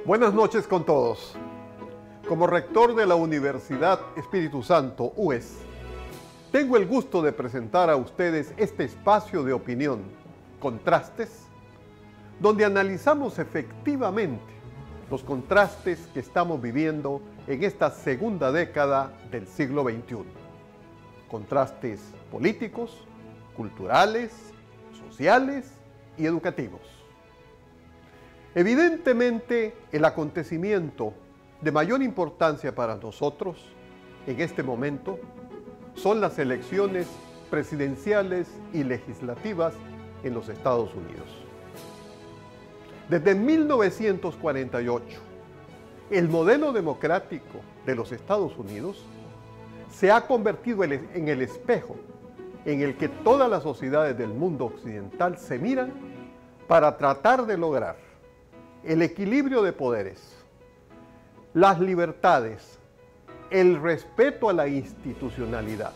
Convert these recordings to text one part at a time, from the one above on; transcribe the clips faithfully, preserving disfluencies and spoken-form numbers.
Buenas noches con todos. Como rector de la Universidad Espíritu Santo, U E S, tengo el gusto de presentar a ustedes este espacio de opinión, Contrastes, donde analizamos efectivamente los contrastes que estamos viviendo en esta segunda década del siglo veintiuno. Contrastes políticos, culturales, sociales y educativos. Evidentemente, el acontecimiento de mayor importancia para nosotros en este momento son las elecciones presidenciales y legislativas en los Estados Unidos. Desde mil novecientos cuarenta y ocho, el modelo democrático de los Estados Unidos se ha convertido en el espejo en el que todas las sociedades del mundo occidental se miran para tratar de lograr el equilibrio de poderes, las libertades, el respeto a la institucionalidad.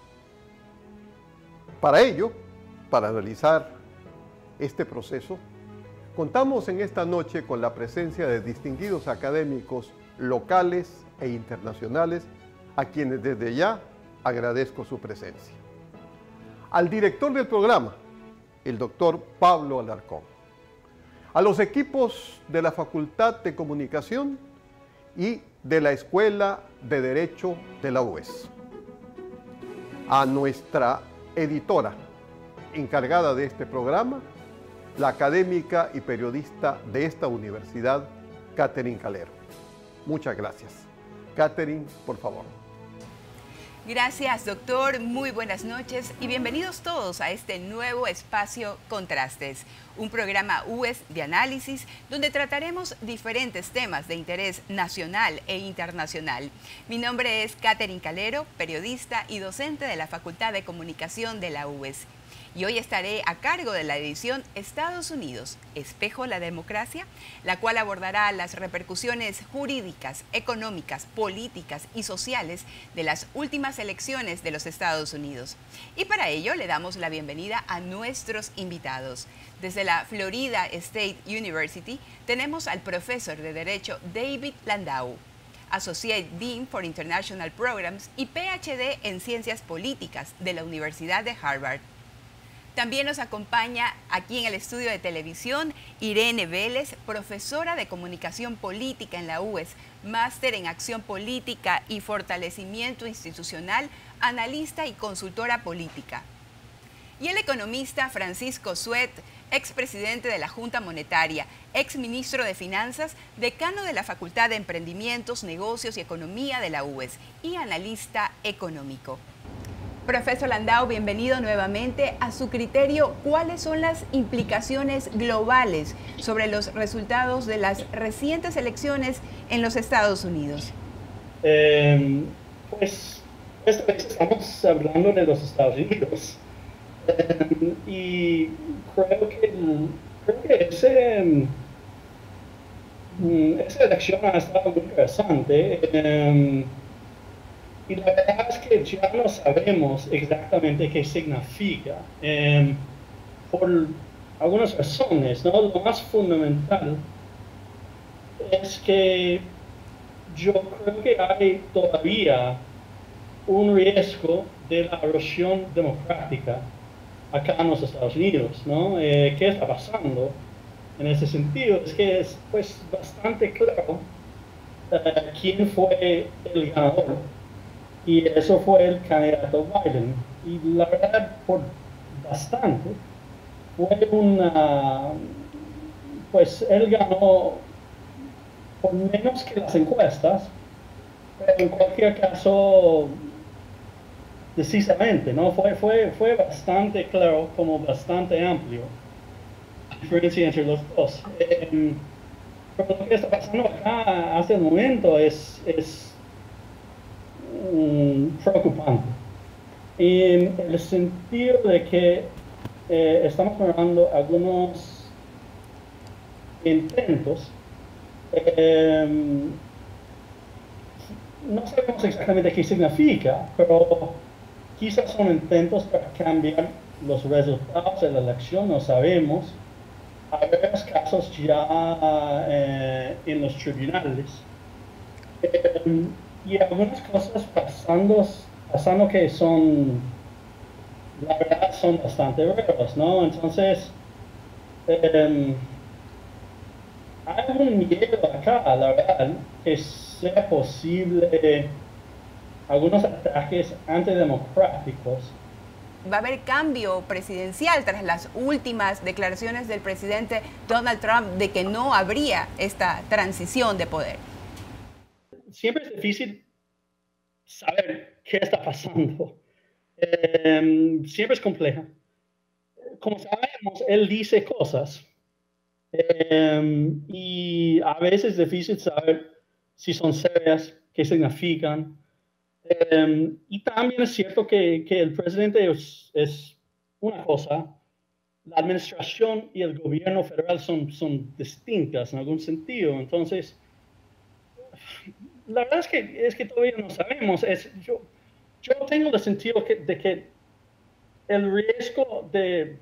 Para ello, para analizar este proceso, contamos en esta noche con la presencia de distinguidos académicos locales e internacionales, a quienes desde ya agradezco su presencia. Al director del programa, el doctor Pablo Alarcón. A los equipos de la Facultad de Comunicación y de la Escuela de Derecho de la U E S. A nuestra editora encargada de este programa, la académica y periodista de esta universidad, Catherine Calero. Muchas gracias. Catherine, por favor. Gracias, doctor. Muy buenas noches y bienvenidos todos a este nuevo espacio Contrastes, un programa U E S de análisis donde trataremos diferentes temas de interés nacional e internacional. Mi nombre es Catherine Calero, periodista y docente de la Facultad de Comunicación de la U E S. Y hoy estaré a cargo de la edición Estados Unidos, ¿espejo la democracia?, la cual abordará las repercusiones jurídicas, económicas, políticas y sociales de las últimas elecciones de los Estados Unidos. Y para ello le damos la bienvenida a nuestros invitados. Desde la Florida State University tenemos al profesor de Derecho David Landau, Associate Dean for International Programs y P H D en Ciencias Políticas de la Universidad de Harvard. También nos acompaña aquí en el estudio de televisión Irene Vélez, profesora de Comunicación Política en la U E S, máster en Acción Política y Fortalecimiento Institucional, analista y consultora política. Y el economista Francisco Suet, expresidente de la Junta Monetaria, exministro de Finanzas, decano de la Facultad de Emprendimientos, Negocios y Economía de la U E S y analista económico. Profesor Landau, bienvenido nuevamente. A su criterio, ¿cuáles son las implicaciones globales sobre los resultados de las recientes elecciones en los Estados Unidos? Eh, pues esta vez estamos hablando de los Estados Unidos eh, y creo que, creo que ese, esa elección ha estado muy interesante. Eh, Y la verdad es que ya no sabemos exactamente qué significa, eh, por algunas razones, ¿no? Lo más fundamental es que yo creo que hay todavía un riesgo de la erosión democrática acá en los Estados Unidos, ¿no? Eh, ¿Qué está pasando en ese sentido? Es que es pues bastante claro eh, quién fue el ganador. Y eso fue el candidato Biden. Y la verdad, por bastante, fue una... Pues él ganó por menos que las encuestas, pero en cualquier caso, decisamente, ¿no? Fue, fue, fue bastante claro, como bastante amplio, la diferencia entre los dos. Eh, pero lo que está pasando acá hasta el momento es... es preocupante, en el sentido de que eh, estamos mirando algunos intentos, eh, no sabemos exactamente qué significa, pero quizás son intentos para cambiar los resultados de la elección, no sabemos. hay varios casos ya eh, en los tribunales. Eh, y algunas cosas pasando, pasando que son, la verdad, son bastante raras, ¿no? Entonces, eh, hay un miedo acá, la verdad, que sea posible algunos ataques antidemocráticos. ¿Va a haber cambio presidencial tras las últimas declaraciones del presidente Donald Trump de que no habría esta transición de poder? Siempre es difícil saber qué está pasando. Eh, siempre es compleja. Como sabemos, él dice cosas eh, y a veces es difícil saber si son serias, qué significan. Eh, y también es cierto que, que el presidente es, es una cosa, la administración y el gobierno federal son, son distintas en algún sentido. Entonces, la verdad es que, es que todavía no sabemos. Es, yo, yo tengo el sentido que, de que el riesgo de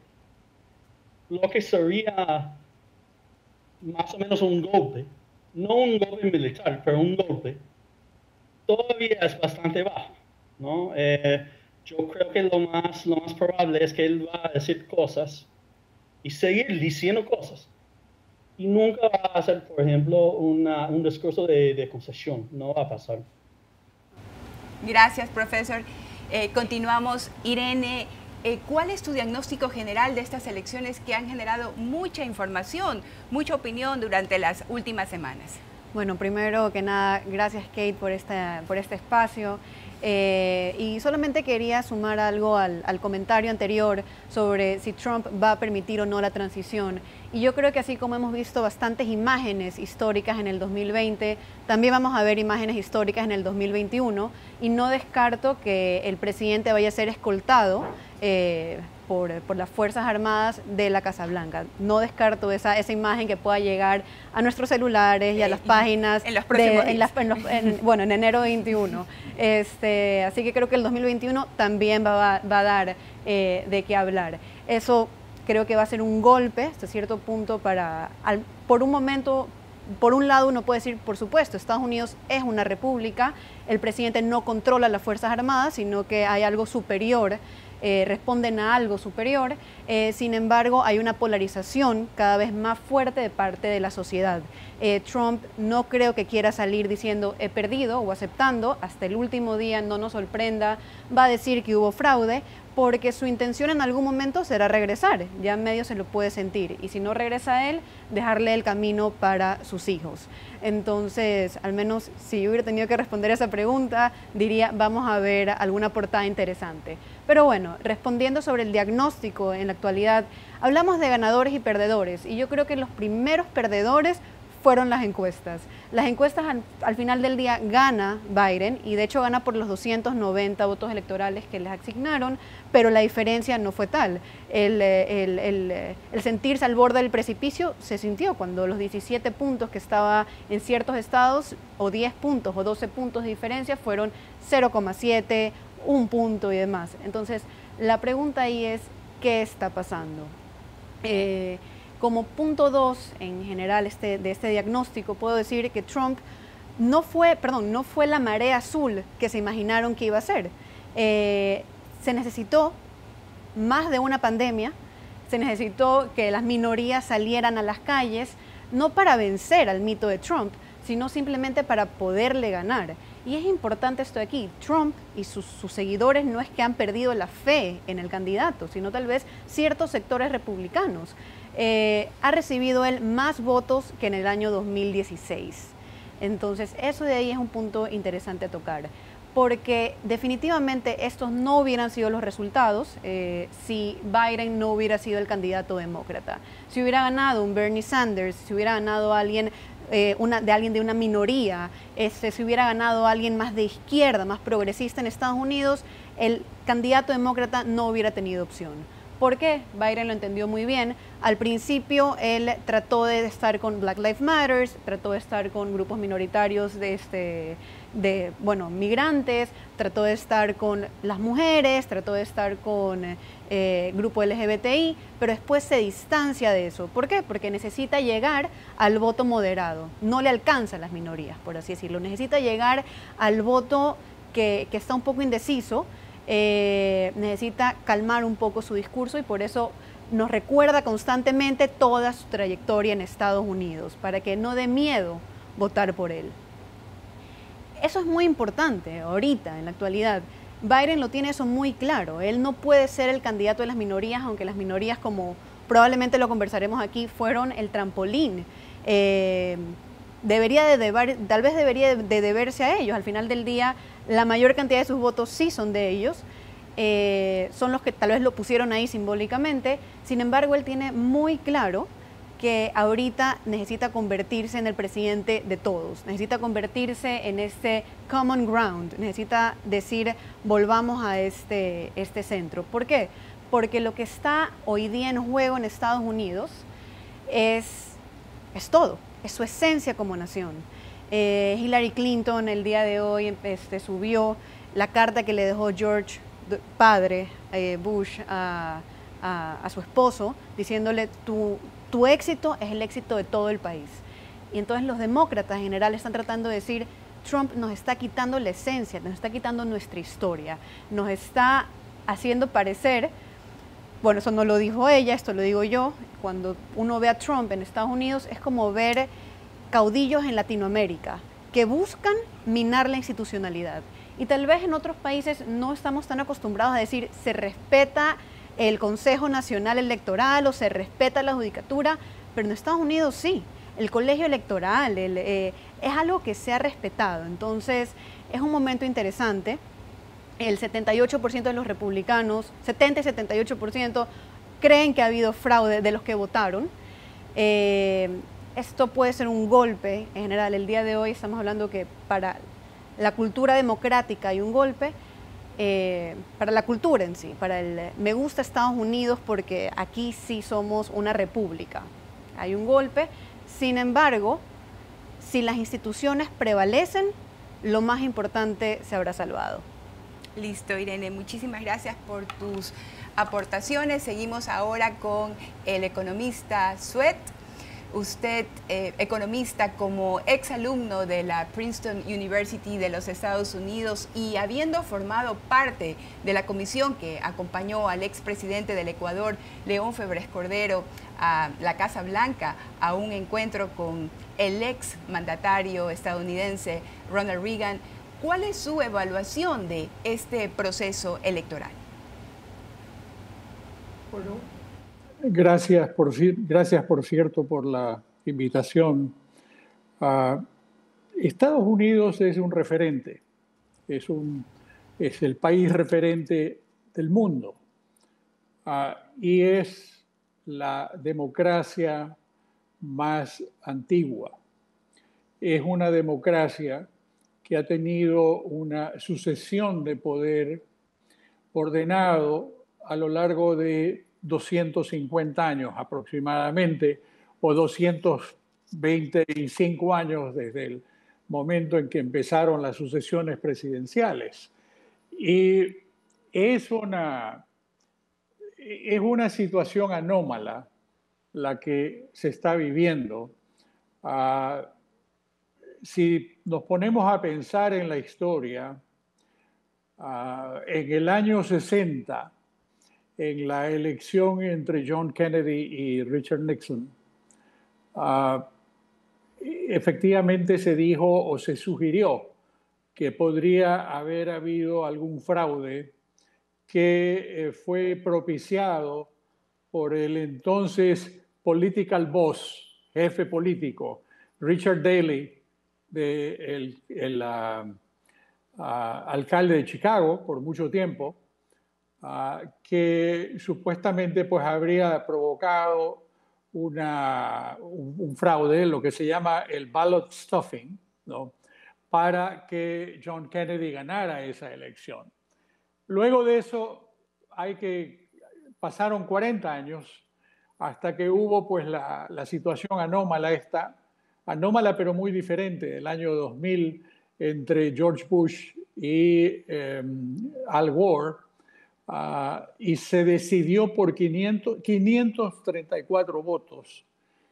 lo que sería más o menos un golpe, no un golpe militar, pero un golpe, todavía es bastante bajo, ¿no? Eh, yo creo que lo más, lo más probable es que él va a decir cosas y seguir diciendo cosas. Y nunca va a hacer, por ejemplo, una, un discurso de, de concesión. No va a pasar. Gracias, profesor. Eh, continuamos. Irene, eh, ¿cuál es tu diagnóstico general de estas elecciones que han generado mucha información, mucha opinión durante las últimas semanas? Bueno, primero que nada, gracias Kate por, esta, por este espacio. Eh, y solamente quería sumar algo al, al comentario anterior sobre si Trump va a permitir o no la transición. Y yo creo que así como hemos visto bastantes imágenes históricas en el dos mil veinte, también vamos a ver imágenes históricas en el dos mil veintiuno y no descarto que el presidente vaya a ser escoltado eh, por, por las Fuerzas Armadas de la Casa Blanca. No descarto esa, esa imagen que pueda llegar a nuestros celulares y a las páginas en los próximos de, en las, en los, en, bueno, en enero veintiuno. Este, así que creo que el dos mil veintiuno también va, va a dar eh, de qué hablar. Eso creo que va a ser un golpe hasta cierto punto para, al, por un momento, por un lado uno puede decir, por supuesto, Estados Unidos es una república, el presidente no controla las Fuerzas Armadas, sino que hay algo superior, eh, responden a algo superior, eh, sin embargo hay una polarización cada vez más fuerte de parte de la sociedad. Eh, Trump no creo que quiera salir diciendo he perdido o aceptando, hasta el último día no nos sorprenda, va a decir que hubo fraude, porque su intención en algún momento será regresar, ya en medio se lo puede sentir, y si no regresa él, dejarle el camino para sus hijos. Entonces, al menos si yo hubiera tenido que responder esa pregunta, diría vamos a ver alguna portada interesante. Pero bueno, respondiendo sobre el diagnóstico en la actualidad, hablamos de ganadores y perdedores, y yo creo que los primeros perdedores fueron las encuestas. Las encuestas al, al final del día gana Biden y de hecho gana por los doscientos noventa votos electorales que les asignaron, pero la diferencia no fue tal. El, el, el, el sentirse al borde del precipicio se sintió cuando los diecisiete puntos que estaba en ciertos estados, o diez puntos o doce puntos de diferencia, fueron cero coma siete, un punto y demás. Entonces, la pregunta ahí es, ¿qué está pasando? Eh, Como punto dos, en general, este, de este diagnóstico, puedo decir que Trump no fue, perdón, no fue la marea azul que se imaginaron que iba a ser. Eh, se necesitó más de una pandemia, se necesitó que las minorías salieran a las calles, no para vencer al mito de Trump, sino simplemente para poderle ganar. Y es importante esto de aquí, Trump y sus, sus seguidores no es que han perdido la fe en el candidato, sino tal vez ciertos sectores republicanos. Eh, ha recibido él más votos que en el año dos mil dieciséis. Entonces, eso de ahí es un punto interesante a tocar, porque definitivamente estos no hubieran sido los resultados eh, si Biden no hubiera sido el candidato demócrata. Si hubiera ganado un Bernie Sanders, si hubiera ganado alguien, eh, una, de alguien de una minoría, este, si hubiera ganado alguien más de izquierda, más progresista en Estados Unidos, el candidato demócrata no hubiera tenido opción. ¿Por qué? Biden lo entendió muy bien. Al principio él trató de estar con Black Lives Matter, trató de estar con grupos minoritarios de, este, de bueno, migrantes, trató de estar con las mujeres, trató de estar con eh, grupo L G B T I, pero después se distancia de eso. ¿Por qué? Porque necesita llegar al voto moderado. No le alcanza a las minorías, por así decirlo. Necesita llegar al voto que, que está un poco indeciso. Eh, necesita calmar un poco su discurso y por eso nos recuerda constantemente toda su trayectoria en Estados Unidos, para que no dé miedo votar por él. Eso es muy importante ahorita, en la actualidad. Biden lo tiene eso muy claro. Él no puede ser el candidato de las minorías, aunque las minorías, como probablemente lo conversaremos aquí, fueron el trampolín. Eh, debería de deber, tal vez debería de deberse a ellos. Al final del día, la mayor cantidad de sus votos sí son de ellos, eh, son los que tal vez lo pusieron ahí simbólicamente. Sin embargo, él tiene muy claro que ahorita necesita convertirse en el presidente de todos, necesita convertirse en este common ground, necesita decir, volvamos a este, este centro. ¿Por qué? Porque lo que está hoy día en juego en Estados Unidos es, es todo, es su esencia como nación. Eh, Hillary Clinton el día de hoy este, subió la carta que le dejó George, padre, eh, Bush, a, a, a su esposo, diciéndole, tu, tu éxito es el éxito de todo el país. Y entonces los demócratas en general están tratando de decir, Trump nos está quitando la esencia, nos está quitando nuestra historia, nos está haciendo parecer, bueno, eso no lo dijo ella, esto lo digo yo, cuando uno ve a Trump en Estados Unidos es como ver caudillos en Latinoamérica que buscan minar la institucionalidad. Y tal vez en otros países no estamos tan acostumbrados a decir se respeta el Consejo Nacional Electoral o se respeta la judicatura, pero en Estados Unidos sí. El colegio electoral el, eh, es algo que se ha respetado. Entonces es un momento interesante. El setenta y ocho por ciento de los republicanos, setenta y setenta y ocho por ciento creen que ha habido fraude de los que votaron. Eh, Esto puede ser un golpe en general. El día de hoy estamos hablando que para la cultura democrática hay un golpe, eh, para la cultura en sí, para el me gusta Estados Unidos porque aquí sí somos una república. Hay un golpe, sin embargo, si las instituciones prevalecen, lo más importante se habrá salvado. Listo, Irene, muchísimas gracias por tus aportaciones. Seguimos ahora con el economista Sweat. Usted, eh, economista, como exalumno de la Princeton University de los Estados Unidos y habiendo formado parte de la comisión que acompañó al expresidente del Ecuador, León Febres Cordero, a la Casa Blanca, a un encuentro con el ex mandatario estadounidense Ronald Reagan, ¿cuál es su evaluación de este proceso electoral? Bueno, Gracias por, gracias, por cierto, por la invitación. Uh, Estados Unidos es un referente, es, un, es el país referente del mundo uh, y es la democracia más antigua. Es una democracia que ha tenido una sucesión de poder ordenado a lo largo de doscientos cincuenta años aproximadamente, o doscientos veinticinco años desde el momento en que empezaron las sucesiones presidenciales. Y es una, es una situación anómala la que se está viviendo. Uh, si nos ponemos a pensar en la historia, uh, en el año sesenta, en la elección entre John Kennedy y Richard Nixon, uh, efectivamente se dijo o se sugirió que podría haber habido algún fraude que eh, fue propiciado por el entonces political boss, jefe político, Richard Daley, de el, el uh, uh, alcalde de Chicago por mucho tiempo, Uh, que supuestamente pues, habría provocado una, un, un fraude, lo que se llama el ballot stuffing, ¿no? Para que John Kennedy ganara esa elección. Luego de eso hay que pasaron cuarenta años hasta que hubo pues la, la situación anómala esta, anómala pero muy diferente, del año dos mil entre George Bush y eh, Al Gore, uh, y se decidió por quinientos, quinientos treinta y cuatro votos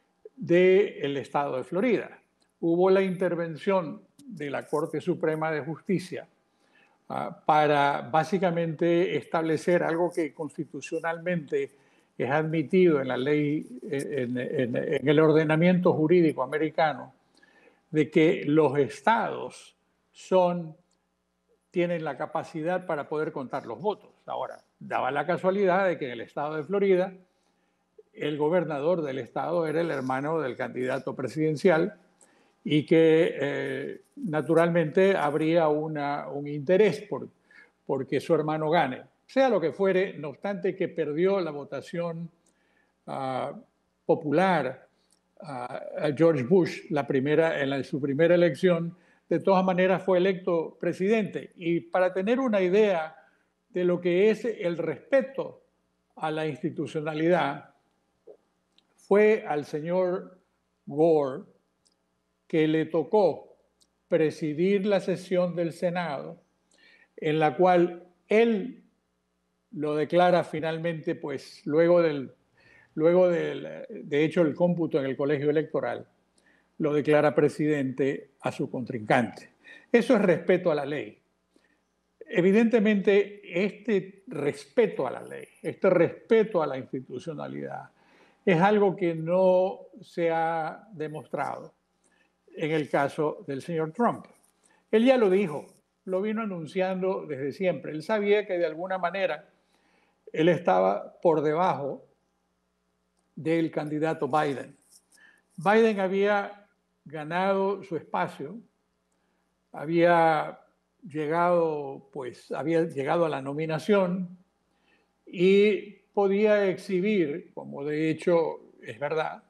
del estado de Florida. Hubo la intervención de la Corte Suprema de Justicia uh, para básicamente establecer algo que constitucionalmente es admitido en la ley, en, en, en el ordenamiento jurídico americano, de que los estados son, tienen la capacidad para poder contar los votos. Ahora, daba la casualidad de que en el estado de Florida, el gobernador del estado era el hermano del candidato presidencial y que eh, naturalmente habría una, un interés por porque su hermano gane. Sea lo que fuere, no obstante que perdió la votación uh, popular uh, a George Bush la primera, en, la, en su primera elección, de todas maneras fue electo presidente. Y para tener una idea de lo que es el respeto a la institucionalidad, fue al señor Gore que le tocó presidir la sesión del Senado, en la cual él lo declara finalmente, pues luego del, luego del, de hecho el cómputo en el colegio electoral, lo declara presidente a su contrincante. Eso es respeto a la ley. Evidentemente, este respeto a la ley, este respeto a la institucionalidad, es algo que no se ha demostrado en el caso del señor Trump. Él ya lo dijo, lo vino anunciando desde siempre. Él sabía que de alguna manera él estaba por debajo del candidato Biden. Biden había ganado su espacio, había llegado, pues, había llegado a la nominación y podía exhibir, como de hecho es verdad,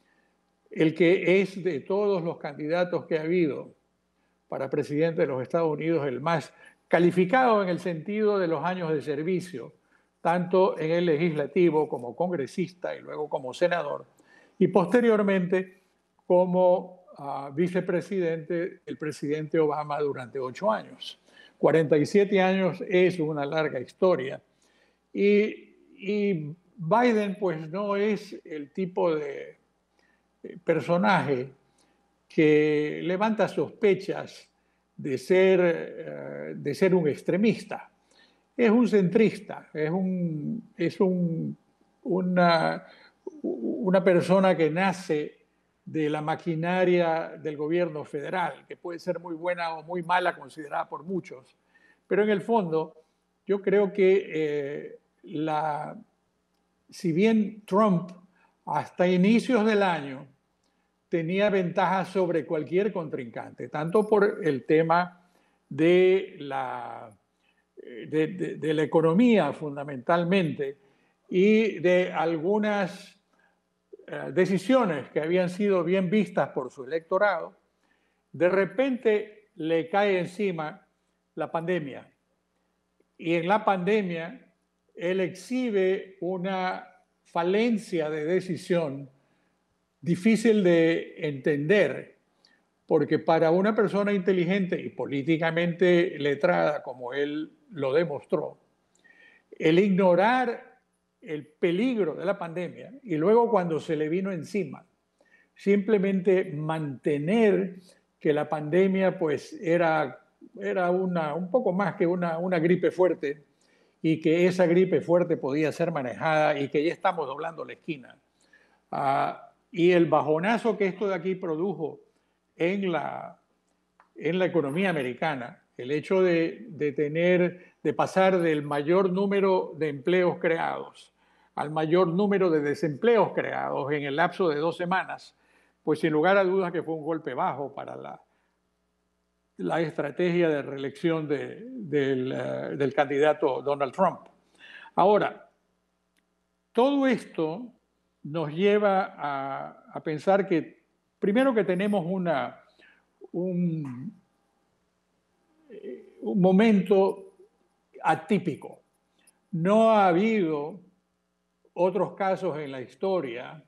el que es de todos los candidatos que ha habido para presidente de los Estados Unidos el más calificado en el sentido de los años de servicio, tanto en el legislativo como congresista y luego como senador, y posteriormente como uh, vicepresidente del presidente Obama durante ocho años. cuarenta y siete años es una larga historia. Y, y Biden pues no es el tipo de personaje que levanta sospechas de ser, de ser un extremista. Es un centrista, es, un, es un, una, una persona que nace de la maquinaria del gobierno federal, que puede ser muy buena o muy mala considerada por muchos. Pero en el fondo, yo creo que eh, la, si bien Trump hasta inicios del año tenía ventajas sobre cualquier contrincante, tanto por el tema de la, de, de, de la economía fundamentalmente y de algunas eh, decisiones que habían sido bien vistas por su electorado, de repente le cae encima la pandemia. Y en la pandemia él exhibe una falencia de decisión difícil de entender, porque para una persona inteligente y políticamente letrada, como él lo demostró, el ignorar el peligro de la pandemia y luego cuando se le vino encima, simplemente mantener que la pandemia pues era, era una, un poco más que una, una gripe fuerte y que esa gripe fuerte podía ser manejada y que ya estamos doblando la esquina. Uh, Y el bajonazo que esto de aquí produjo en la, en la economía americana, el hecho de, de, tener, de pasar del mayor número de empleos creados al mayor número de desempleos creados en el lapso de dos semanas, pues sin lugar a dudas que fue un golpe bajo para la, la estrategia de reelección de, del, uh, del candidato Donald Trump. Ahora, todo esto nos lleva a, a pensar que, primero que tenemos una, un, un momento atípico. No ha habido otros casos en la historia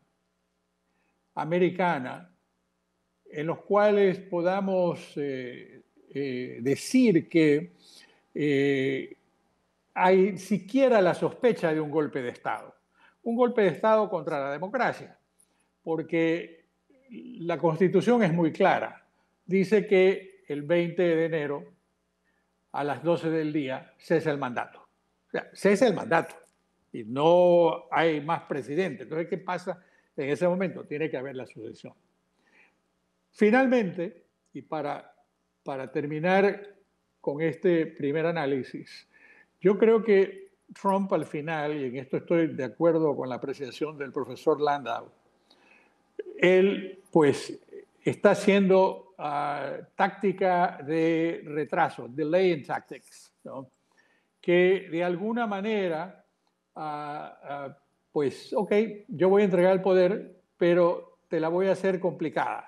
americana en los cuales podamos eh, eh, decir que eh, hay siquiera la sospecha de un golpe de Estado. Un golpe de Estado contra la democracia, porque la Constitución es muy clara. Dice que el veinte de enero a las doce del día cesa el mandato. O sea, cesa el mandato y no hay más presidente. Entonces, ¿qué pasa en ese momento? Tiene que haber la sucesión. Finalmente, y para, para terminar con este primer análisis, yo creo que Trump al final, y en esto estoy de acuerdo con la apreciación del profesor Landau, él pues está haciendo uh, táctica de retraso, delay in tactics, ¿no? Que de alguna manera, uh, uh, pues, ok, yo voy a entregar el poder, pero te la voy a hacer complicada.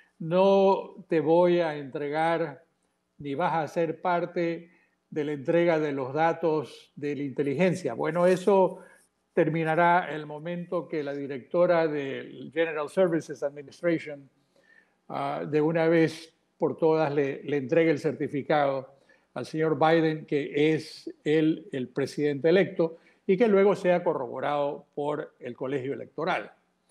No te voy a entregar ni vas a ser parte de la entrega de los datos de la inteligencia. Bueno, eso terminará el momento que la directora del General Services Administration uh, de una vez por todas le, le entregue el certificado al señor Biden, que es él el presidente electo, y que luego sea corroborado por el colegio electoral.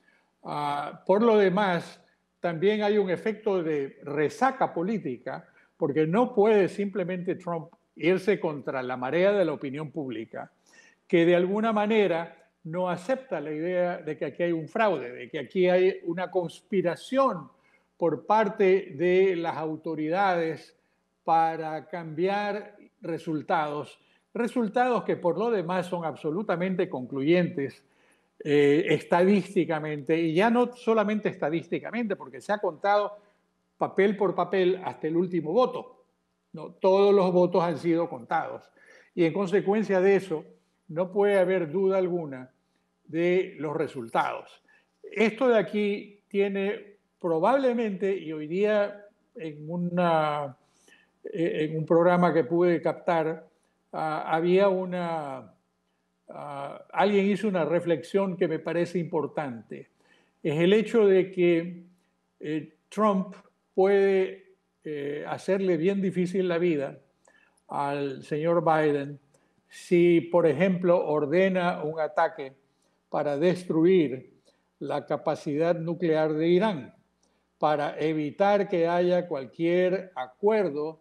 Uh, por lo demás, también hay un efecto de resaca política, porque no puede simplemente Trump irse contra la marea de la opinión pública, que de alguna manera no acepta la idea de que aquí hay un fraude, de que aquí hay una conspiración por parte de las autoridades para cambiar resultados, resultados que por lo demás son absolutamente concluyentes eh, estadísticamente, y ya no solamente estadísticamente, porque se ha contado papel por papel hasta el último voto. No, todos los votos han sido contados. Y en consecuencia de eso, no puede haber duda alguna de los resultados. Esto de aquí tiene probablemente, y hoy día en, una, en un programa que pude captar, uh, había una... Uh, alguien hizo una reflexión que me parece importante. Es el hecho de que eh, Trump puede eh, hacerle bien difícil la vida al señor Biden si, por ejemplo, ordena un ataque para destruir la capacidad nuclear de Irán, para evitar que haya cualquier acuerdo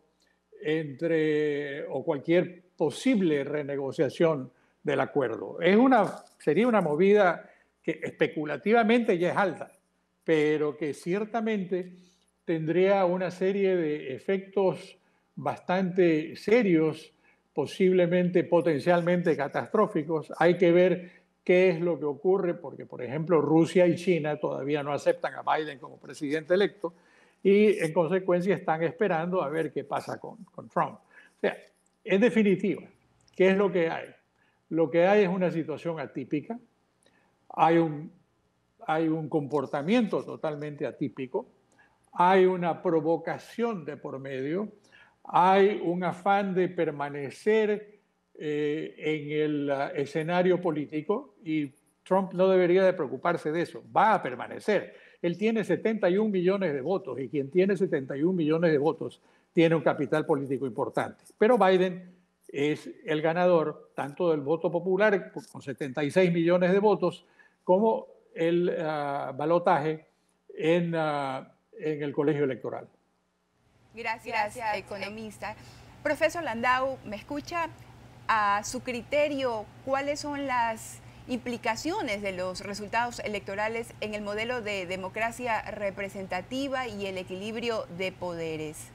entre o cualquier posible renegociación del acuerdo. Es una, sería una movida que especulativamente ya es alta, pero que ciertamente tendría una serie de efectos bastante serios, posiblemente potencialmente catastróficos. Hay que ver qué es lo que ocurre, porque, por ejemplo, Rusia y China todavía no aceptan a Biden como presidente electo y, en consecuencia, están esperando a ver qué pasa con, con Trump. O sea, en definitiva, ¿qué es lo que hay? Lo que hay es una situación atípica, hay un, hay un comportamiento totalmente atípico, hay una provocación de por medio, hay un afán de permanecer eh, en el uh, escenario político, y Trump no debería de preocuparse de eso, va a permanecer. Él tiene setenta y un millones de votos, y quien tiene setenta y un millones de votos tiene un capital político importante. Pero Biden es el ganador tanto del voto popular, con setenta y seis millones de votos, como el uh, balotaje en, uh, en el colegio electoral. Gracias, Gracias, economista. Profesor Landau, ¿me escucha? A su criterio, ¿cuáles son las implicaciones de los resultados electorales en el modelo de democracia representativa y el equilibrio de poderes?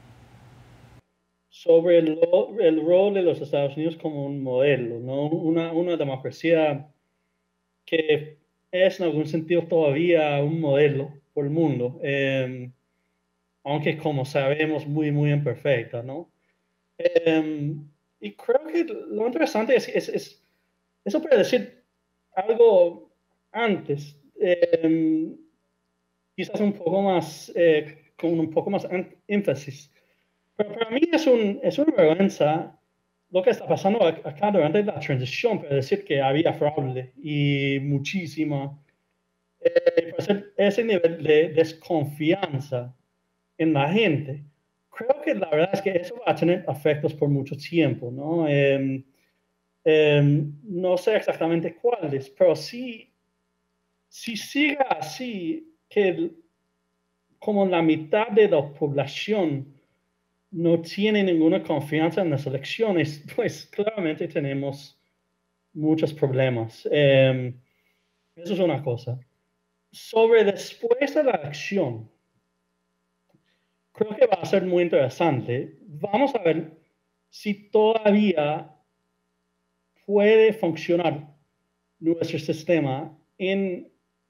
Sobre el, el rol de los Estados Unidos como un modelo, ¿no? Una, una democracia que es en algún sentido todavía un modelo por el mundo, eh, aunque como sabemos muy, muy imperfecta, ¿no? Eh, y creo que lo interesante es, es, es eso para decir algo antes, eh, quizás un poco más, eh, con un poco más énfasis. Pero para mí es, un, es una vergüenza lo que está pasando acá durante la transición para decir que había fraude y muchísimo, eh, pues ese nivel de desconfianza en la gente, creo que la verdad es que eso va a tener efectos por mucho tiempo, ¿no? Eh, eh, no sé exactamente cuáles, pero sí, si sigue así, que como la mitad de la población no tiene ninguna confianza en las elecciones, pues claramente tenemos muchos problemas. Eh, eso es una cosa. Sobre después de la elección, creo que va a ser muy interesante. Vamos a ver si todavía puede funcionar nuestro sistema en,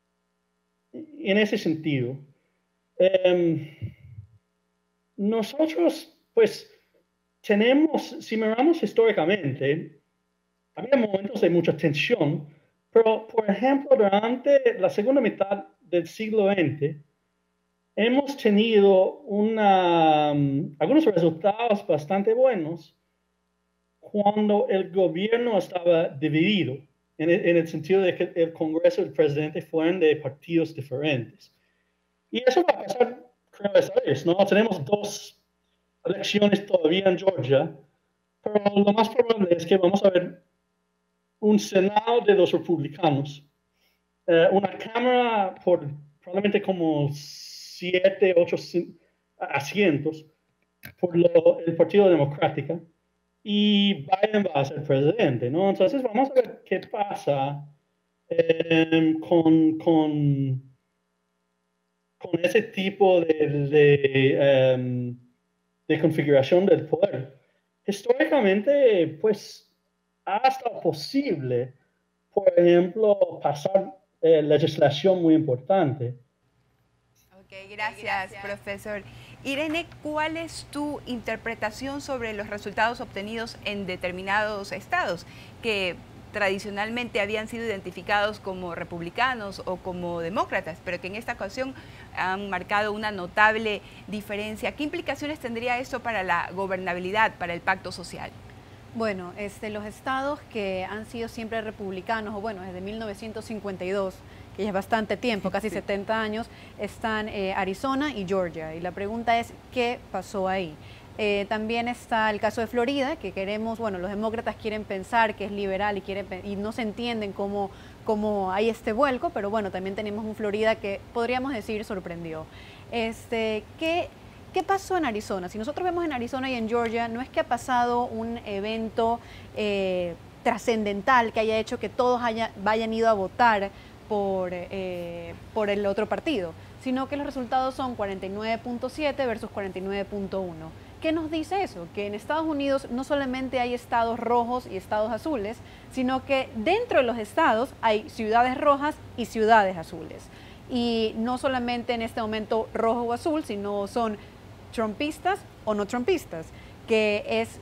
en ese sentido. Eh, nosotros, pues, tenemos, si miramos históricamente, había momentos de mucha tensión, pero, por ejemplo, durante la segunda mitad del siglo veinte, hemos tenido una, um, algunos resultados bastante buenos cuando el gobierno estaba dividido, en el, en el sentido de que el Congreso y el presidente fueron de partidos diferentes. Y eso va a pasar, creo, esta vez, ¿no? Tenemos dos elecciones todavía en Georgia, pero lo más probable es que vamos a ver un Senado de los republicanos, eh, una Cámara por probablemente como siete, ocho asientos por lo, el Partido Democrático, y Biden va a ser presidente, ¿no? Entonces vamos a ver qué pasa eh, con, con, con ese tipo de, de, um, de configuración del poder. Históricamente, pues, ha estado posible, por ejemplo, pasar eh, legislación muy importante. Ok, gracias, gracias, profesor. Irene, ¿cuál es tu interpretación sobre los resultados obtenidos en determinados estados que tradicionalmente habían sido identificados como republicanos o como demócratas, pero que en esta ocasión han marcado una notable diferencia? ¿Qué implicaciones tendría esto para la gobernabilidad, para el pacto social? Bueno, este, los estados que han sido siempre republicanos, o bueno, desde mil novecientos cincuenta y dos, que ya es bastante tiempo, casi sí. setenta años, están eh, Arizona y Georgia. Y la pregunta es, ¿qué pasó ahí? Eh, también está el caso de Florida, que queremos, bueno, los demócratas quieren pensar que es liberal y, quieren, y no se entienden cómo, cómo hay este vuelco, pero bueno, también tenemos un Florida que podríamos decir sorprendió. Este, ¿qué, ¿Qué pasó en Arizona? Si nosotros vemos en Arizona y en Georgia, no es que ha pasado un evento eh, trascendental que haya hecho que todos haya, vayan ido a votar por, eh, por el otro partido, sino que los resultados son cuarenta y nueve punto siete versus cuarenta y nueve punto uno. ¿Qué nos dice eso? Que en Estados Unidos no solamente hay estados rojos y estados azules, sino que dentro de los estados hay ciudades rojas y ciudades azules. Y no solamente en este momento rojo o azul, sino son trumpistas o no trumpistas, que es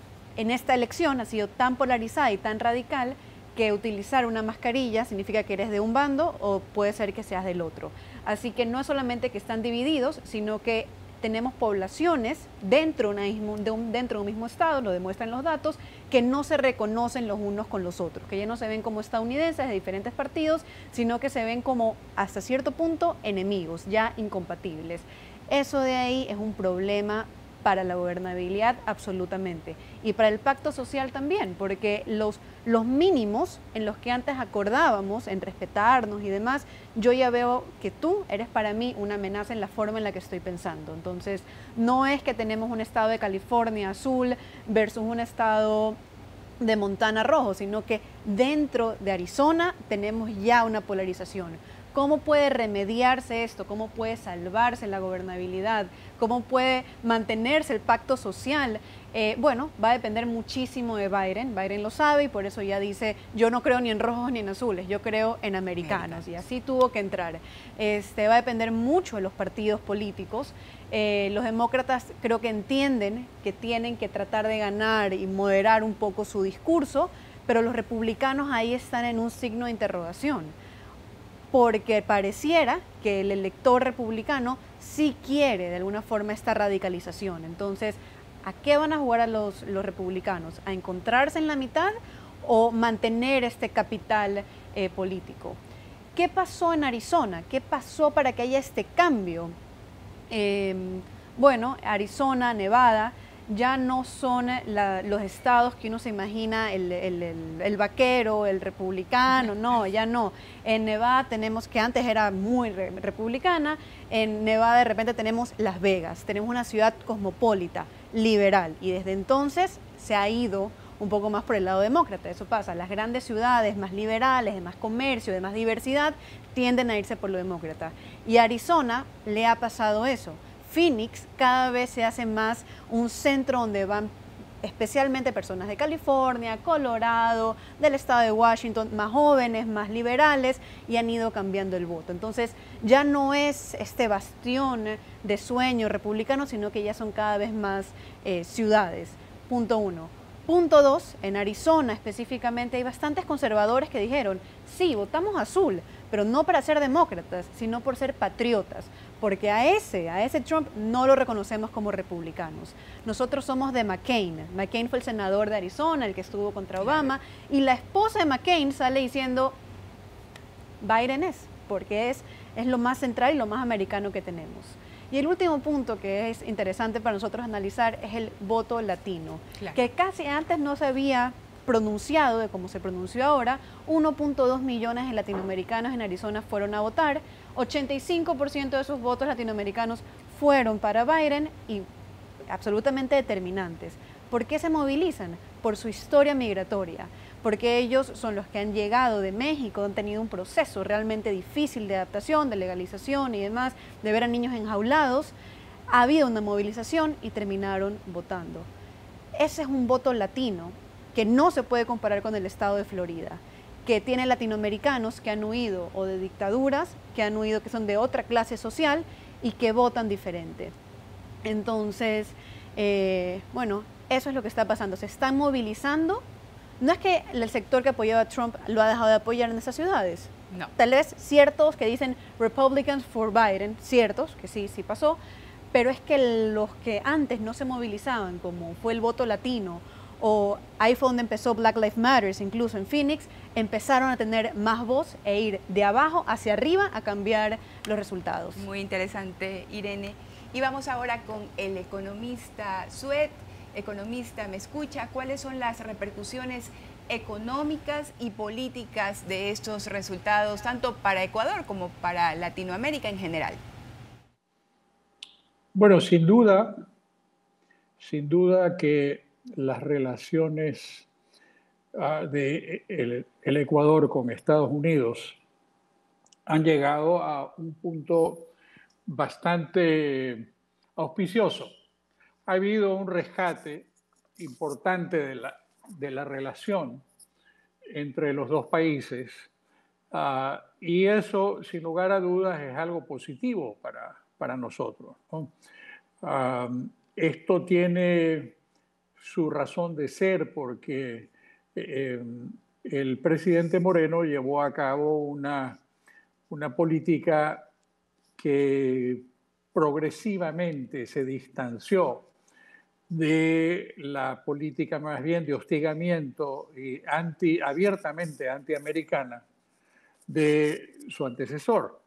en esta elección ha sido tan polarizada y tan radical que utilizar una mascarilla significa que eres de un bando o puede ser que seas del otro. Así que no es solamente que están divididos, sino que tenemos poblaciones dentro de, una, de un, dentro de un mismo estado, lo demuestran los datos, que no se reconocen los unos con los otros, que ya no se ven como estadounidenses de diferentes partidos, sino que se ven como hasta cierto punto enemigos, ya incompatibles. Eso de ahí es un problema para la gobernabilidad absolutamente y para el pacto social también, porque los, los mínimos en los que antes acordábamos en respetarnos y demás, yo ya veo que tú eres para mí una amenaza en la forma en la que estoy pensando. Entonces no es que tenemos un estado de California azul versus un estado de Montana rojo, sino que dentro de Arizona tenemos ya una polarización. ¿Cómo puede remediarse esto? ¿Cómo puede salvarse la gobernabilidad? ¿Cómo puede mantenerse el pacto social? Eh, bueno, va a depender muchísimo de Biden. Biden lo sabe y por eso ya dice, yo no creo ni en rojos ni en azules, yo creo en americanos. Y así tuvo que entrar. Este, va a depender mucho de los partidos políticos. Eh, los demócratas creo que entienden que tienen que tratar de ganar y moderar un poco su discurso, pero los republicanos ahí están en un signo de interrogación, porque pareciera que el elector republicano sí quiere de alguna forma esta radicalización. Entonces, ¿A qué van a jugar a los, los republicanos? ¿A encontrarse en la mitad o mantener este capital eh, político? ¿Qué pasó en Arizona? ¿Qué pasó para que haya este cambio? Eh, bueno, Arizona, Nevada, ya no son la, los estados que uno se imagina, el, el, el, el vaquero, el republicano, no, ya no. En Nevada tenemos, que antes era muy re, republicana, en Nevada de repente tenemos Las Vegas, tenemos una ciudad cosmopolita, liberal, y desde entonces se ha ido un poco más por el lado demócrata. Eso pasa, las grandes ciudades más liberales, de más comercio, de más diversidad, tienden a irse por lo demócrata. Y a Arizona le ha pasado eso. Phoenix cada vez se hace más un centro donde van especialmente personas de California, Colorado, del estado de Washington, más jóvenes, más liberales, y han ido cambiando el voto. Entonces ya no es este bastión de sueño republicano, sino que ya son cada vez más eh, ciudades. Punto uno. Punto dos, en Arizona específicamente hay bastantes conservadores que dijeron, sí, votamos azul, pero no para ser demócratas, sino por ser patriotas, porque a ese, a ese Trump no lo reconocemos como republicanos. Nosotros somos de McCain. McCain fue el senador de Arizona, el que estuvo contra Obama, y la esposa de McCain sale diciendo, Biden es, porque es, es lo más central y lo más americano que tenemos. Y el último punto que es interesante para nosotros analizar es el voto latino, claro, que casi antes no se había pronunciado de cómo se pronunció ahora. uno punto dos millones de latinoamericanos en Arizona fueron a votar, ochenta y cinco por ciento de esos votos latinoamericanos fueron para Biden y absolutamente determinantes. ¿Por qué se movilizan? Por su historia migratoria, porque ellos son los que han llegado de México, han tenido un proceso realmente difícil de adaptación, de legalización y demás, de ver a niños enjaulados. Ha habido una movilización y terminaron votando. Ese es un voto latino que no se puede comparar con el estado de Florida, que tiene latinoamericanos que han huido o de dictaduras, que han huido, que son de otra clase social y que votan diferente. Entonces, eh, bueno, eso es lo que está pasando. Se están movilizando. No es que el sector que apoyaba a Trump lo ha dejado de apoyar en esas ciudades. No. Tal vez ciertos que dicen Republicans for Biden, ciertos, que sí, sí pasó, pero es que los que antes no se movilizaban, como fue el voto latino, o ahí fue donde empezó Black Lives Matter, incluso en Phoenix, empezaron a tener más voz e ir de abajo hacia arriba a cambiar los resultados. Muy interesante, Irene. Y vamos ahora con el economista Suet. Economista, ¿me escucha? ¿Cuáles son las repercusiones económicas y políticas de estos resultados, tanto para Ecuador como para Latinoamérica en general? Bueno, sin duda, sin duda que las relaciones uh, de el, el Ecuador con Estados Unidos han llegado a un punto bastante auspicioso. Ha habido un rescate importante de la, de la relación entre los dos países uh, y eso, sin lugar a dudas, es algo positivo para, para nosotros, ¿no? Uh, esto tiene su razón de ser porque eh, el presidente Moreno llevó a cabo una, una política que progresivamente se distanció de la política más bien de hostigamiento y anti, abiertamente antiamericana de su antecesor.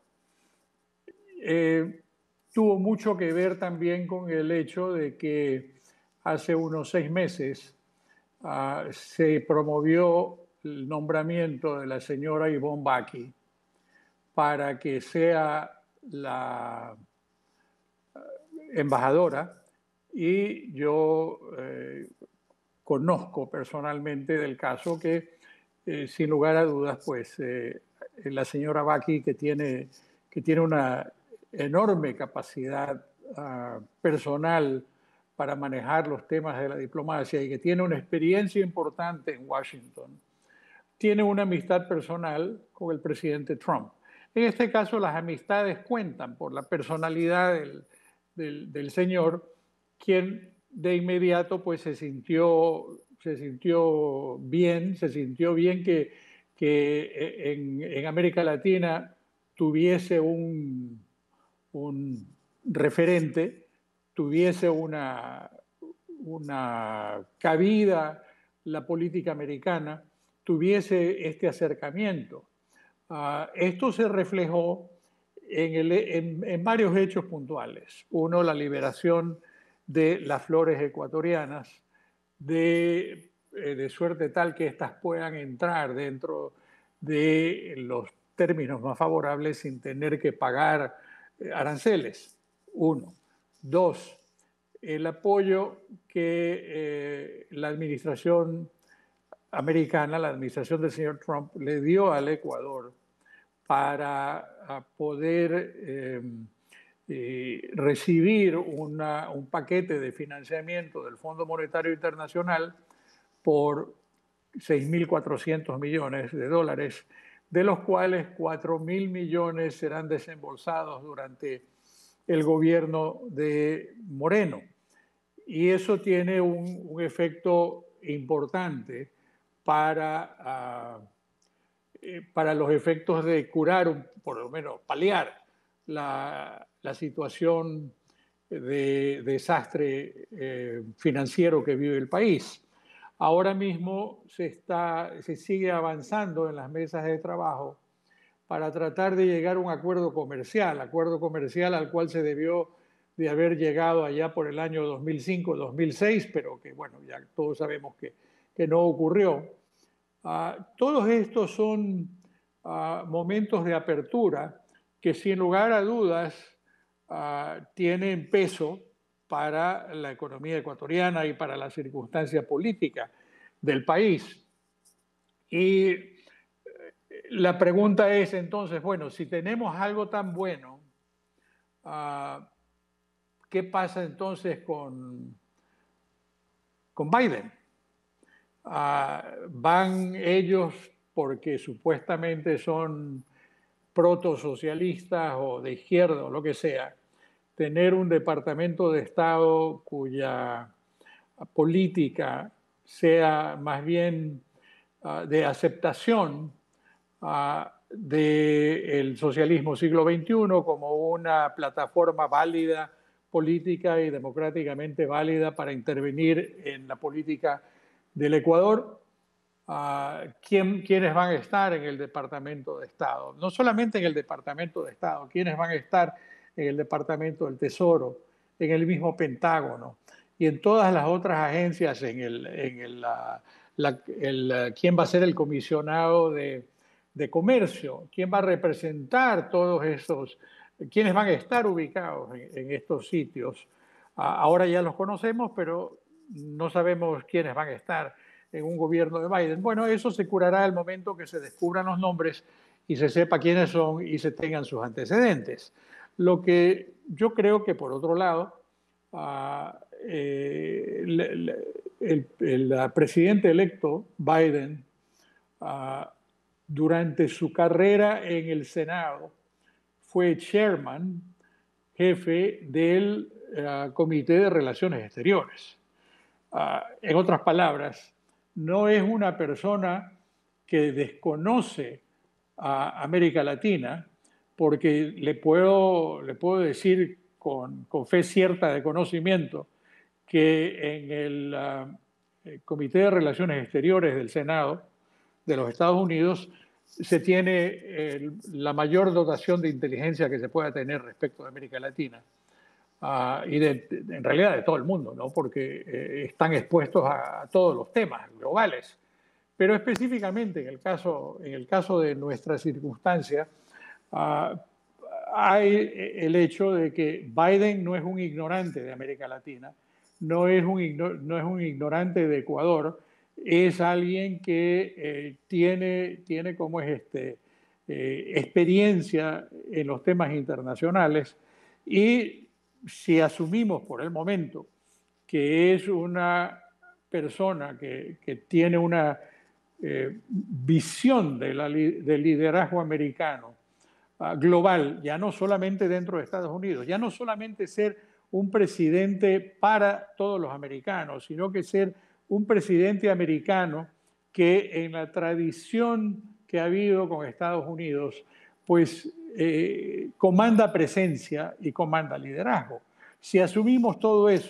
Eh, tuvo mucho que ver también con el hecho de que hace unos seis meses uh, se promovió el nombramiento de la señora Yvonne Bakke para que sea la embajadora. Y yo eh, conozco personalmente del caso que, eh, sin lugar a dudas, pues eh, la señora Bakke, que tiene, que tiene una enorme capacidad uh, personal para manejar los temas de la diplomacia y que tiene una experiencia importante en Washington, tiene una amistad personal con el presidente Trump. En este caso, las amistades cuentan por la personalidad del, del, del señor, quien de inmediato pues se sintió, se sintió bien, se sintió bien que, que en, en América Latina tuviese un, un referente, tuviese una, una cabida la política americana tuviese este acercamiento. Uh, esto se reflejó en, el, en, en varios hechos puntuales. Uno, la liberación de las flores ecuatorianas, de, eh, de suerte tal que éstas puedan entrar dentro de los términos más favorables sin tener que pagar eh, aranceles. Uno. Dos, el apoyo que eh, la administración americana, la administración del señor Trump, le dio al Ecuador para poder eh, eh, recibir una, un paquete de financiamiento del Fondo Monetario Internacional por seis mil cuatrocientos millones de dólares, de los cuales cuatro mil millones serán desembolsados durante el gobierno de Moreno. Y eso tiene un, un efecto importante para, uh, eh, para los efectos de curar, un, por lo menos paliar la, la situación de desastre eh, financiero que vive el país. Ahora mismo se, está, se sigue avanzando en las mesas de trabajo para tratar de llegar a un acuerdo comercial, acuerdo comercial al cual se debió de haber llegado allá por el año dos mil cinco, dos mil seis, pero que, bueno, ya todos sabemos que, que no ocurrió. Uh, todos estos son uh, momentos de apertura que, sin lugar a dudas, uh, tienen peso para la economía ecuatoriana y para la circunstancia política del país. Y la pregunta es entonces, bueno, si tenemos algo tan bueno, uh, ¿qué pasa entonces con, con Biden? Uh, ¿Van ellos, porque supuestamente son protosocialistas o de izquierda o lo que sea, tener un departamento de Estado cuya política sea más bien uh, de aceptación uh, del socialismo siglo veintiuno como una plataforma válida, política y democráticamente válida para intervenir en la política del Ecuador? Uh, ¿quién, ¿Quiénes van a estar en el Departamento de Estado? No solamente en el Departamento de Estado, ¿quiénes van a estar en el Departamento del Tesoro, en el mismo Pentágono y en todas las otras agencias, en el, en el, la, la, el, quién va a ser el comisionado de, de comercio, quién va a representar todos esos, quiénes van a estar ubicados en, en estos sitios? Uh, ahora ya los conocemos, pero no sabemos quiénes van a estar en un gobierno de Biden. Bueno, eso se curará al momento que se descubran los nombres y se sepa quiénes son y se tengan sus antecedentes. Lo que yo creo que, por otro lado, uh, eh, el, el, el presidente electo Biden, uh, durante su carrera en el Senado, fue chairman, jefe del uh, Comité de Relaciones Exteriores. Uh, en otras palabras, no es una persona que desconoce a América Latina, porque le puedo, le puedo decir con, con fe cierta de conocimiento que en el uh, el Comité de Relaciones Exteriores del Senado de los Estados Unidos se tiene el, la mayor dotación de inteligencia que se pueda tener respecto de América Latina. Uh, y de, de, en realidad de todo el mundo, ¿no? Porque eh, están expuestos a, a todos los temas globales. Pero específicamente en el caso, en el caso de nuestra circunstancia, uh, hay el hecho de que Biden no es un ignorante de América Latina, no es un, no es un ignorante de Ecuador, es alguien que eh, tiene, tiene como es este, eh, experiencia en los temas internacionales. Y si asumimos por el momento que es una persona que, que tiene una eh, visión de la, del liderazgo americano uh, global, ya no solamente dentro de Estados Unidos, ya no solamente ser un presidente para todos los americanos, sino que ser un presidente americano que en la tradición que ha habido con Estados Unidos, pues eh, comanda presencia y comanda liderazgo. Si asumimos todo eso,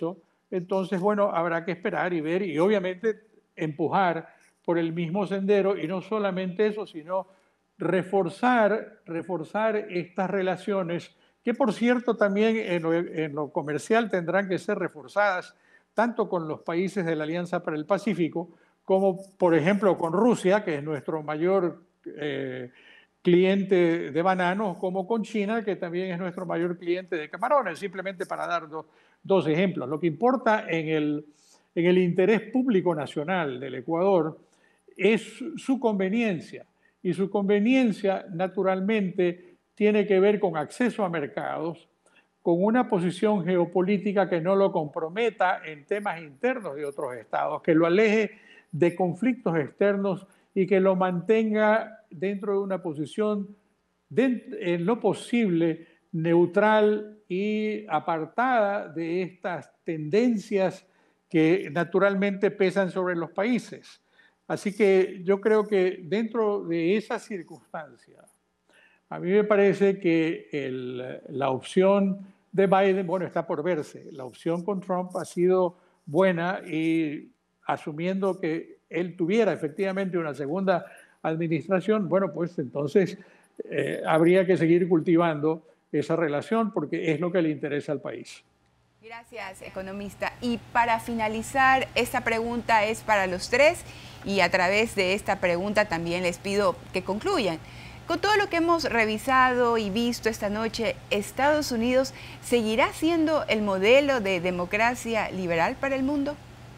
entonces, bueno, habrá que esperar y ver y obviamente empujar por el mismo sendero, y no solamente eso, sino reforzar, reforzar estas relaciones, que por cierto también en lo, en lo comercial tendrán que ser reforzadas, tanto con los países de la Alianza para el Pacífico, como por ejemplo con Rusia, que es nuestro mayor eh, cliente de bananos, como con China, que también es nuestro mayor cliente de camarones, simplemente para dar dos, dos ejemplos. Lo que importa en el, en el interés público nacional del Ecuador es su conveniencia, y su conveniencia naturalmente tiene que ver con acceso a mercados, con una posición geopolítica que no lo comprometa en temas internos de otros estados, que lo aleje de conflictos externos y que lo mantenga dentro de una posición de, en lo posible neutral y apartada de estas tendencias que naturalmente pesan sobre los países. Así que yo creo que dentro de esa circunstancia, a mí me parece que el, la opción de Biden, bueno, está por verse. La opción con Trump ha sido buena, y asumiendo que él tuviera efectivamente una segunda administración, bueno, pues entonces eh, habría que seguir cultivando esa relación porque es lo que le interesa al país. Gracias, economista. Y para finalizar, esta pregunta es para los tres, y a través de esta pregunta también les pido que concluyan. Con todo lo que hemos revisado y visto esta noche, ¿Estados Unidos seguirá siendo el modelo de democracia liberal para el mundo?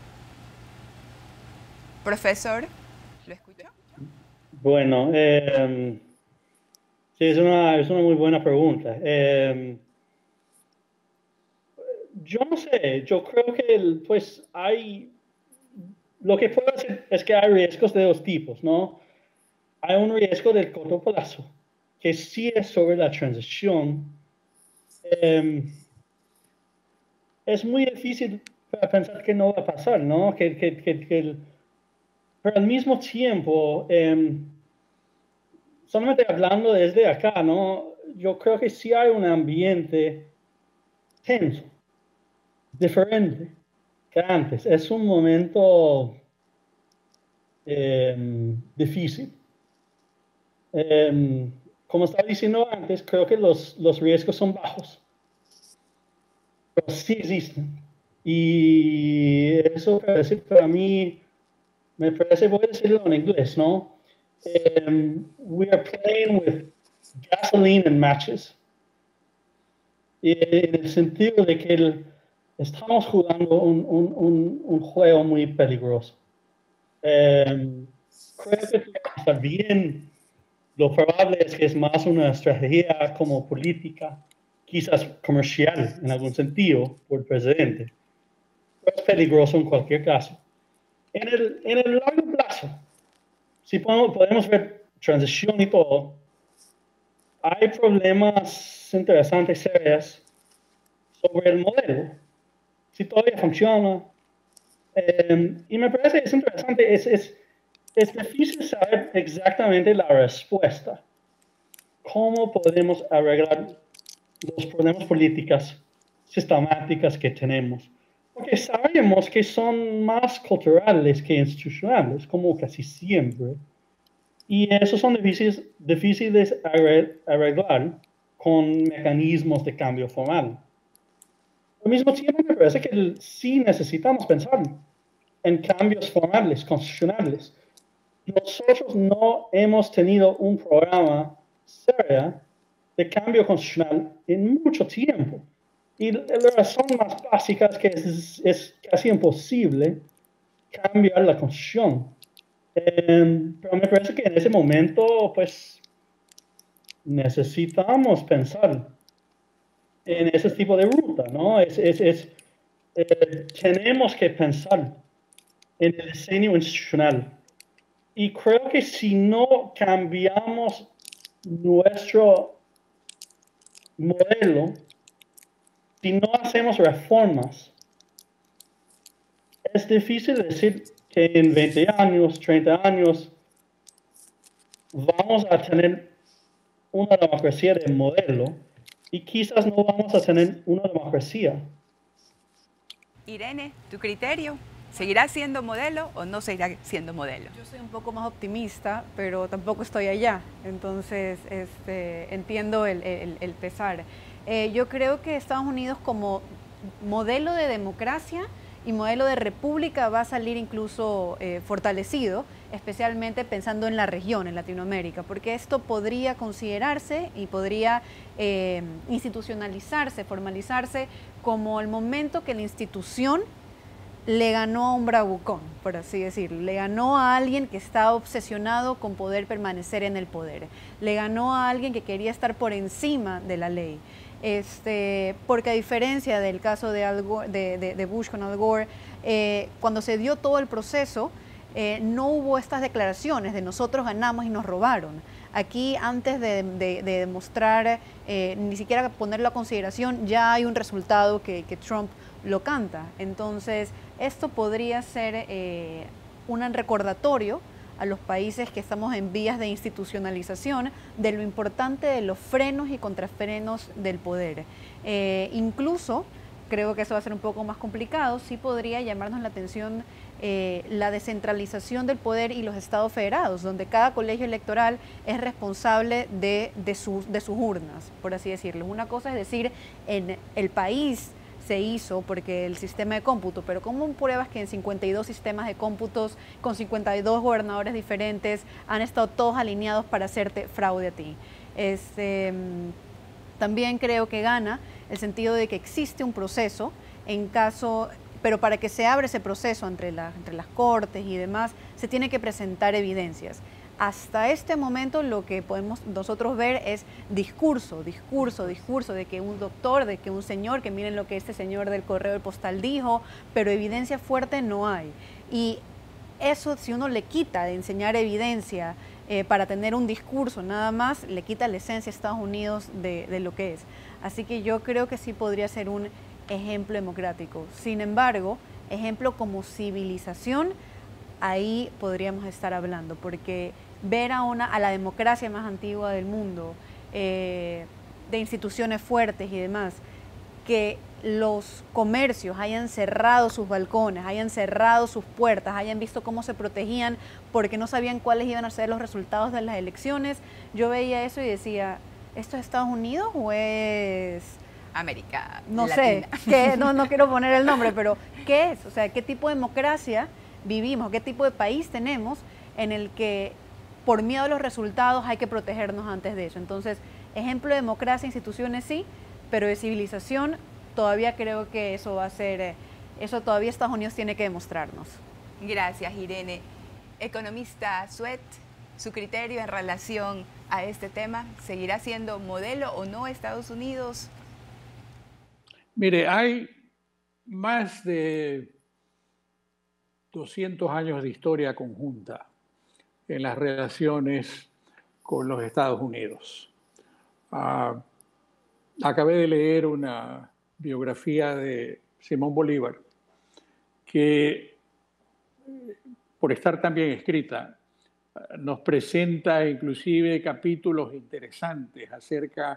Profesor, ¿lo escuchó? Bueno, eh, sí, es una, es una muy buena pregunta. Eh, yo no sé, yo creo que el, pues hay, lo que puedo decir es que hay riesgos de dos tipos, ¿no? Hay un riesgo del corto plazo, que sí es sobre la transición. Eh, es muy difícil pensar que no va a pasar, ¿no? Que, que, que, que el, pero al mismo tiempo, eh, solamente hablando desde acá, ¿no? Yo creo que sí hay un ambiente tenso, diferente que antes. Es un momento eh, difícil. Eh, como estaba diciendo antes, creo que los, los riesgos son bajos, pero sí existen. Y eso parece para mí, me parece, voy a decirlo en inglés, ¿no? Um, we are playing with gasoline and matches. Y en el sentido de que el, estamos jugando un, un, un, un juego muy peligroso. Um, creo que está bien. Lo probable es que es más una estrategia como política, quizás comercial en algún sentido, por el presidente. Pero es peligroso en cualquier caso. En el, en el largo plazo, si podemos, podemos ver transición y todo, hay problemas interesantes, serios, sobre el modelo, si todavía funciona. Eh, y me parece que es interesante, es, es, es difícil saber exactamente la respuesta. ¿Cómo podemos arreglar los problemas políticos sistemáticos que tenemos? Porque sabemos que son más culturales que institucionales, como casi siempre. Y esos son difíciles, difíciles arreglar con mecanismos de cambio formal. Al mismo tiempo, me parece que sí necesitamos pensar en cambios formales, constitucionales. Nosotros no hemos tenido un programa serio de cambio constitucional en mucho tiempo. Y la razón más básica es que es, es casi imposible cambiar la Constitución. Eh, pero me parece que en ese momento, pues, necesitamos pensar en ese tipo de ruta, ¿no? Es, es, es, eh, tenemos que pensar en el diseño institucional. Y creo que si no cambiamos nuestro modelo, si no hacemos reformas, es difícil decir que en veinte años, treinta años, vamos a tener una democracia de modelo y quizás no vamos a tener una democracia. Irene, ¿tu criterio? ¿Seguirá siendo modelo o no seguirá siendo modelo? Yo soy un poco más optimista, pero tampoco estoy allá, entonces este, entiendo el, el, el pesar. Eh, yo creo que Estados Unidos como modelo de democracia y modelo de república va a salir incluso eh, fortalecido, especialmente pensando en la región, en Latinoamérica, porque esto podría considerarse y podría eh, institucionalizarse, formalizarse como el momento que la institución le ganó a un bravucón, por así decirlo, le ganó a alguien que estaba obsesionado con poder permanecer en el poder, le ganó a alguien que quería estar por encima de la ley. Este, porque a diferencia del caso de, Al Gore, de, de, de Bush con Al Gore, eh, cuando se dio todo el proceso, eh, no hubo estas declaraciones de nosotros ganamos y nos robaron. Aquí, antes de, de, de demostrar, eh, ni siquiera ponerlo a consideración, ya hay un resultado que, que Trump lo canta. Entonces, esto podría ser eh, un recordatorio a los países que estamos en vías de institucionalización de lo importante de los frenos y contrafrenos del poder. Eh, incluso, creo que eso va a ser un poco más complicado, sí podría llamarnos la atención eh, la descentralización del poder y los estados federados, donde cada colegio electoral es responsable de, de, sus, de sus urnas, por así decirlo. Una cosa es decir, en el país se hizo porque el sistema de cómputo, pero ¿cómo pruebas que en cincuenta y dos sistemas de cómputos con cincuenta y dos gobernadores diferentes han estado todos alineados para hacerte fraude a ti? Este, también creo que gana el sentido de que existe un proceso en caso, pero para que se abra ese proceso entre, la, entre las cortes y demás, se tiene que presentar evidencias. Hasta este momento lo que podemos nosotros ver es discurso, discurso, discurso de que un doctor, de que un señor, que miren lo que este señor del correo postal dijo, pero evidencia fuerte no hay. Y eso, si uno le quita de enseñar evidencia eh, para tener un discurso nada más, le quita la esencia a Estados Unidos de, de lo que es. Así que yo creo que sí podría ser un ejemplo democrático. Sin embargo, ejemplo como civilización, ahí podríamos estar hablando, porque ver a, una, a la democracia más antigua del mundo, eh, de instituciones fuertes y demás, que los comercios hayan cerrado sus balcones, hayan cerrado sus puertas, hayan visto cómo se protegían porque no sabían cuáles iban a ser los resultados de las elecciones, yo veía eso y decía, ¿esto es Estados Unidos o es América no Latina? sé, que, no, no quiero poner el nombre, pero ¿qué es? O sea, ¿qué tipo de democracia vivimos? ¿Qué tipo de país tenemos en el que por miedo a los resultados hay que protegernos antes de eso? Entonces, ejemplo de democracia, instituciones sí, pero de civilización todavía creo que eso va a ser, eso todavía Estados Unidos tiene que demostrarnos. Gracias, Irene. Economista Suet, su criterio en relación a este tema, ¿seguirá siendo modelo o no Estados Unidos? Mire, hay más de doscientos años de historia conjunta en las relaciones con los Estados Unidos. Uh, acabé de leer una biografía de Simón Bolívar que, por estar tan bien escrita, nos presenta inclusive capítulos interesantes acerca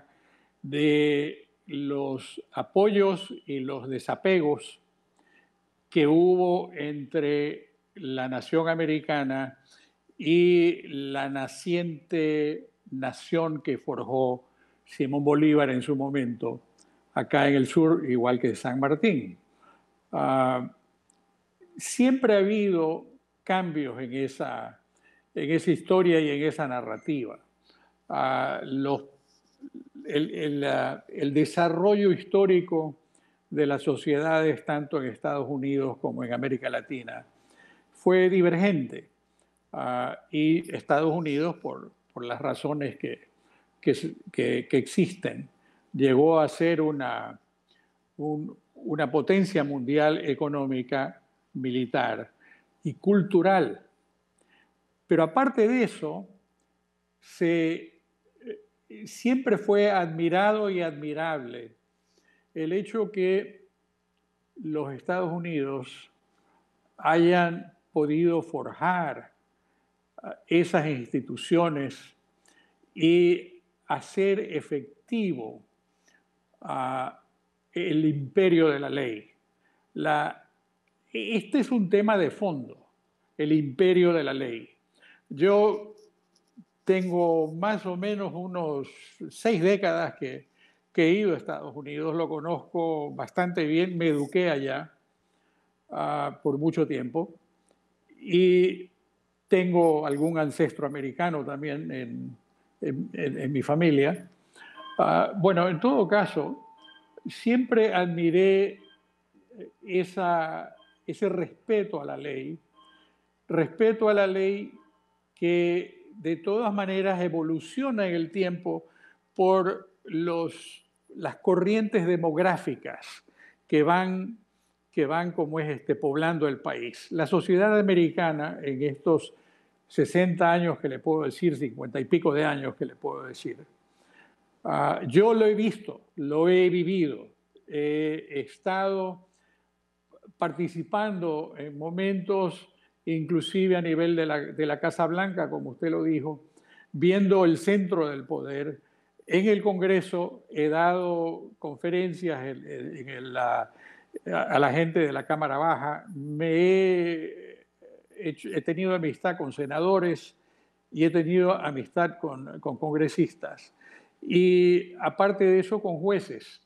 de los apoyos y los desapegos que hubo entre la nación americana y la naciente nación que forjó Simón Bolívar en su momento, acá en el sur, igual que San Martín. Uh, siempre ha habido cambios en esa, en esa historia y en esa narrativa. Uh, los, el, el, uh, el desarrollo histórico de las sociedades, tanto en Estados Unidos como en América Latina, fue divergente. Uh, y Estados Unidos, por, por las razones que, que, que, que existen, llegó a ser una, un, una potencia mundial económica, militar y cultural. Pero aparte de eso, se, siempre fue admirado y admirable el hecho que los Estados Unidos hayan podido forjar esas instituciones y hacer efectivo uh, el imperio de la ley. La, este es un tema de fondo, el imperio de la ley. Yo tengo más o menos unos seis décadas que, que he ido a Estados Unidos, lo conozco bastante bien, me eduqué allá uh, por mucho tiempo y tengo algún ancestro americano también en, en, en, en mi familia. Uh, bueno, en todo caso, siempre admiré esa, ese respeto a la ley, respeto a la ley que de todas maneras evoluciona en el tiempo por los, las corrientes demográficas que van, que van como es este, poblando el país. La sociedad americana en estos sesenta años que le puedo decir, cincuenta y pico de años que le puedo decir, uh, yo lo he visto, lo he vivido, he estado participando en momentos inclusive a nivel de la, de la Casa Blanca, como usted lo dijo, viendo el centro del poder. En el Congreso he dado conferencias en, en el, la, a la gente de la Cámara Baja, me he, hecho, he tenido amistad con senadores y he tenido amistad con, con congresistas. Y aparte de eso, con jueces.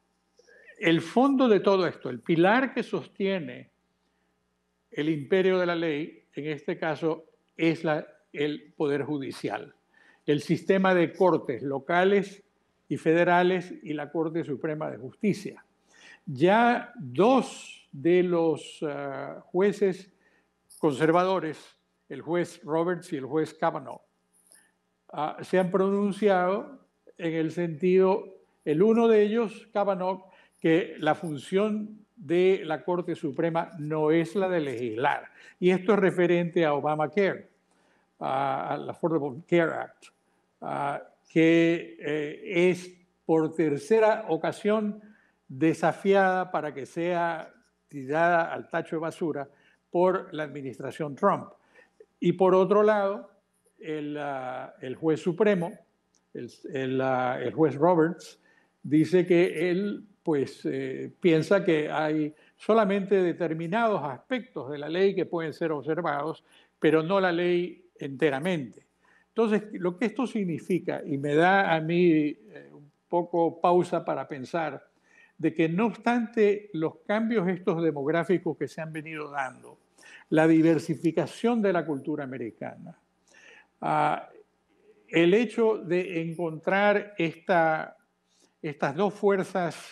El fondo de todo esto, el pilar que sostiene el imperio de la ley, en este caso, es la, el Poder Judicial, el sistema de cortes locales y federales y la Corte Suprema de Justicia. Ya dos de los uh, jueces conservadores, el juez Roberts y el juez Kavanaugh, uh, se han pronunciado en el sentido, el uno de ellos, Kavanaugh, que la función de la Corte Suprema no es la de legislar. Y esto es referente a Obamacare, uh, al Affordable Care Act, uh, que eh, es por tercera ocasión desafiada para que sea tirada al tacho de basura por la administración Trump. Y por otro lado, el, uh, el juez supremo, el, el, uh, el juez Roberts, dice que él pues eh, piensa que hay solamente determinados aspectos de la ley que pueden ser observados, pero no la ley enteramente. Entonces, lo que esto significa, y me da a mí eh, un poco pausa para pensar, de que no obstante los cambios estos demográficos que se han venido dando, la diversificación de la cultura americana, uh, el hecho de encontrar esta, estas dos fuerzas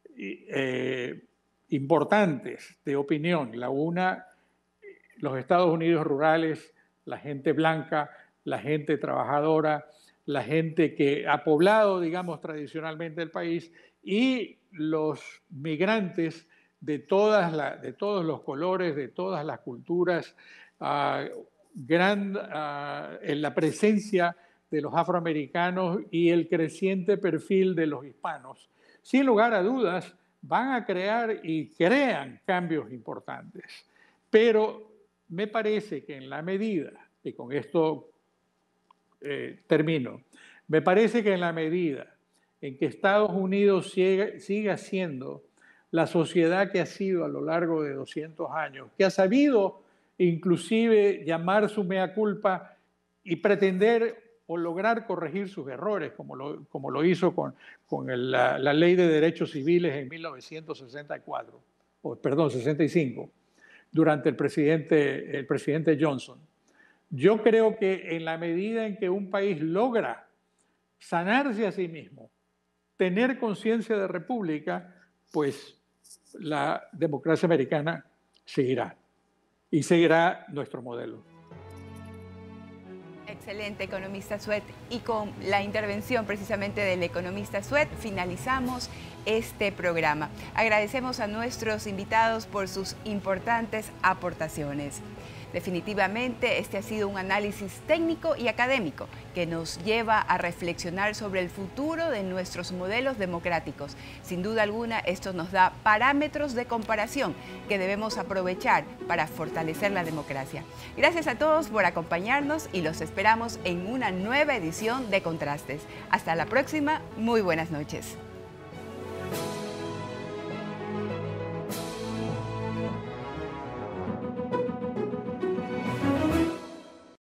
Eh, importantes de opinión. La una, los Estados Unidos rurales, la gente blanca, la gente trabajadora, la gente que ha poblado, digamos, tradicionalmente el país, y los migrantes de, todas la, de todos los colores, de todas las culturas, uh, gran, uh, en la presencia de los afroamericanos y el creciente perfil de los hispanos. Sin lugar a dudas, van a crear y crean cambios importantes. Pero me parece que en la medida, y con esto eh, termino, me parece que en la medida en que Estados Unidos siga, siga siendo la sociedad que ha sido a lo largo de doscientos años, que ha sabido inclusive llamar su mea culpa y pretender o lograr corregir sus errores, como lo, como lo hizo con, con el, la, la Ley de Derechos Civiles en mil novecientos sesenta y cuatro, o perdón, sesenta y cinco, durante el presidente, el presidente Johnson. Yo creo que en la medida en que un país logra sanarse a sí mismo, tener conciencia de república, pues la democracia americana seguirá y seguirá nuestro modelo. Excelente, economista Sweat. Y con la intervención precisamente del economista Sweat finalizamos este programa. Agradecemos a nuestros invitados por sus importantes aportaciones. Definitivamente este ha sido un análisis técnico y académico que nos lleva a reflexionar sobre el futuro de nuestros modelos democráticos. Sin duda alguna, esto nos da parámetros de comparación que debemos aprovechar para fortalecer la democracia. Gracias a todos por acompañarnos y los esperamos en una nueva edición de Contrastes. Hasta la próxima, muy buenas noches.